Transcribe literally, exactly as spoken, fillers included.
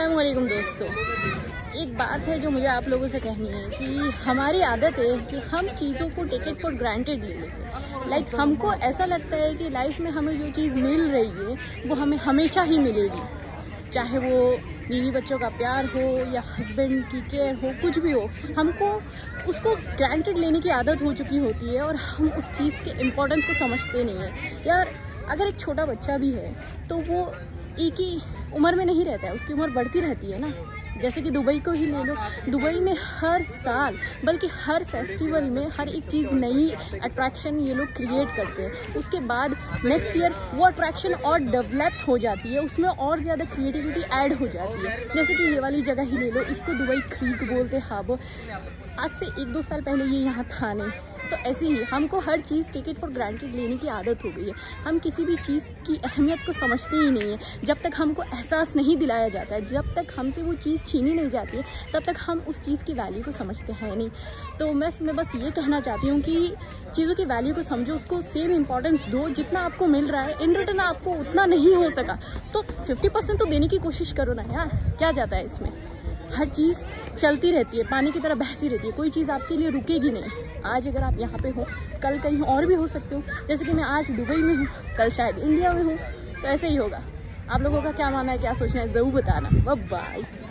अस्सलामुअलैकुम दोस्तों, एक बात है जो मुझे आप लोगों से कहनी है कि हमारी आदत है कि हम चीज़ों को टेक इट फॉर ग्रांटेड ले लेते हैं। लाइक like, हमको ऐसा लगता है कि लाइफ में हमें जो चीज़ मिल रही है वो हमें हमेशा ही मिलेगी, चाहे वो बीवी बच्चों का प्यार हो या हस्बैंड की केयर हो, कुछ भी हो। हमको उसको ग्रांटेड लेने की आदत हो चुकी होती है और हम उस चीज़ के इम्पोर्टेंस को समझते नहीं है। यार अगर एक छोटा बच्चा भी है तो वो एक ही उम्र में नहीं रहता है, उसकी उम्र बढ़ती रहती है ना। जैसे कि दुबई को ही ले लो, दुबई में हर साल बल्कि हर फेस्टिवल में हर एक चीज़ नई अट्रैक्शन ये लोग क्रिएट करते हैं। उसके बाद नेक्स्ट ईयर वो अट्रैक्शन और डेवलप हो जाती है, उसमें और ज़्यादा क्रिएटिविटी ऐड हो जाती है। जैसे कि ये वाली जगह ही ले लो, इसको दुबई क्रीक बोलते हैं। हाबो आज से एक दो साल पहले ये यहाँ था नहीं। तो ऐसे ही हमको हर चीज़ टेक इट फॉर ग्रांटेड लेने की आदत हो गई है। हम किसी भी चीज़ की अहमियत को समझते ही नहीं है। जब तक हमको एहसास नहीं दिलाया जाता है, जब तक हमसे वो चीज़ छीनी नहीं जाती है, तब तक हम उस चीज़ की वैल्यू को समझते हैं नहीं। तो मैं मैं बस ये कहना चाहती हूँ कि चीज़ों की वैल्यू को समझो, उसको सेम इंपॉर्टेंस दो जितना आपको मिल रहा है। इन रिटर्न आपको उतना नहीं हो सका तो फिफ्टी परसेंट तो देने की कोशिश करो ना यार, क्या जाता है इसमें। हर चीज़ चलती रहती है, पानी की तरह बहती रहती है, कोई चीज़ आपके लिए रुकेगी नहीं। आज अगर आप यहाँ पे हो, कल कहीं और भी हो सकते हो। जैसे कि मैं आज दुबई में हूँ, कल शायद इंडिया में हूँ, तो ऐसे ही होगा। आप लोगों का क्या मानना है, क्या सोचना है, ज़रूर बताना। Bye bye.